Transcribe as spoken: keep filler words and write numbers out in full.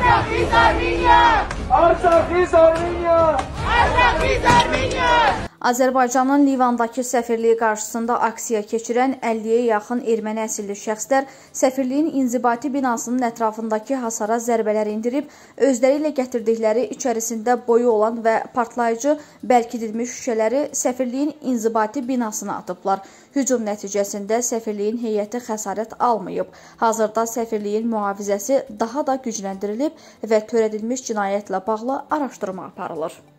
Artakis Armeniya! Artakis Armeniya! Artakis Armeniya! Azərbaycanın Livandakı səfirliyi qarşısında aksiya keçirən əlliyə yaxın erməni əsilli şəxslər səfirliyin inzibati binasının ətrafındakı hasara zərbələr indirib, özləri ilə gətirdikləri içərisində boyu olan və partlayıcı bərkidilmiş şüşələri səfirliyin inzibati binasına atıblar. Hücum nəticəsində səfirliyin heyəti xəsarət almayıb. Hazırda səfirliyin mühafizəsi daha da gücləndirilib və törədilmiş cinayətlə bağlı araşdırma aparılır.